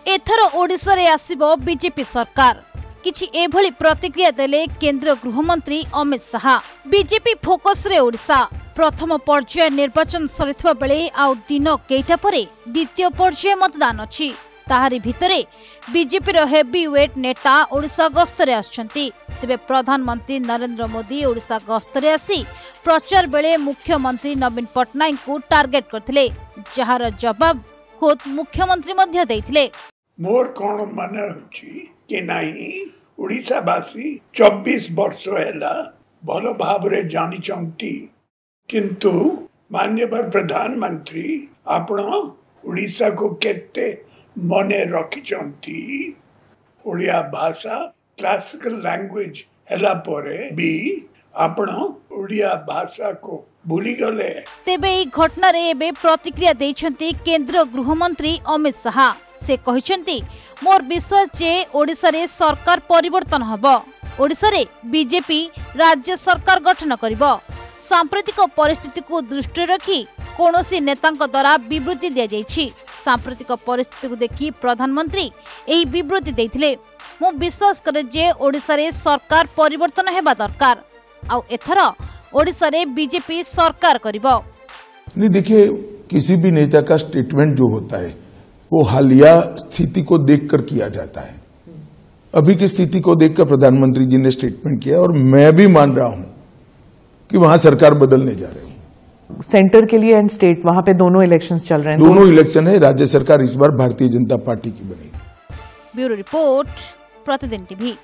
एथर ओडिशा रे आसिबो बीजेपी सरकार किछि एभली प्रतिक्रिया देले केंद्र गृहमंत्री अमित शाह। बीजेपी फोकस रे ओडिशा प्रथम पर्याय निर्वाचन सरिथबा बेले आउ दिन केइटा परे द्वितीय पर्याय मतदान अछि। ताहारी भितरे बीजेपी रो हेवी वेट नेता ओडिशा गस्तरे आछंती। तेबे प्रधानमंत्री नरेंद्र मोदी ओडिशा गस्तरे आसी प्रचार बेले मुख्यमंत्री नवीन पटनायक को टार्गेट करथिले, जहार जवाब खुद मुख्यमंत्री मध्य देथिले। मोर कोन माने अछि कि नाही ओडिशावासी 24 वर्ष हैला भलो भाबरे जानि चंती, किंतु माननीय प्रधानमंत्री आपण ओडिशा को केते मने रखिचंती। ओडिया भाषा क्लासिकल लैंग्वेज हैला परे भी आपण ओडिया भाषा को भूली गले। तेबे ई घटना रे एबे प्रतिक्रिया दैछंती केंद्र गृहमंत्री अमित शाह। से कहिसंती मोर विश्वास जे ओडिशा रे सरकार परिवर्तन हबो। ओडिशा रे बीजेपी राज्य सरकार गठन करिवो। सांप्रतिक परिस्थिति को दृष्टि रखी कोनोसी नेतांक द्वारा विवृत्ति दिया जायछि। सांप्रतिक परिस्थिति को देखि प्रधानमंत्री एही विवृत्ति दैथिले। मु विश्वास करे जे ओडिशा रे सरकार परिवर्तन हेबा दरकार आ एथर ओडिशा रे बीजेपी सरकार करिवो। नहीं, देखिए किसी भी नेता का स्टेटमेंट जो होता है वो हालिया स्थिति को देखकर किया जाता है। अभी की स्थिति को देखकर प्रधानमंत्री जी ने स्टेटमेंट किया और मैं भी मान रहा हूं कि वहां सरकार बदलने जा रही है। सेंटर के लिए एंड स्टेट वहां पे दोनों इलेक्शंस चल रहे हैं। दोनों इलेक्शन है। राज्य सरकार इस बार भारतीय जनता पार्टी की बनेगी। Bureau report, Pratidin TV.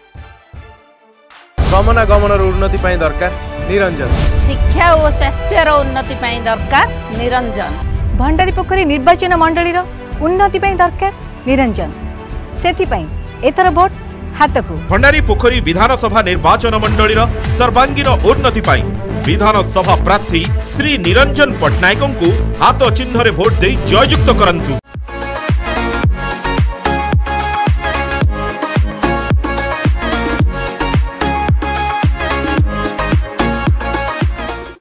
गमनागमन उन्नति पाई दरकार निरंजन। शिक्षा और स्वास्थ्य उन्नति पाई दरकार निरंजन। भंडारी पोखरी निर्वाचन मंडली उन्नति पाई दरकार निरंजन। सेथि पाई एथर भोट हातकु। भंडारी पोखरी विधानसभा निर्वाचन मंडली सर्वांगीन उन्नति पाई विधानसभा प्रार्थी श्री निरंजन पटनायक को हाथ चिन्ह भोट दे जययुक्त करंतु।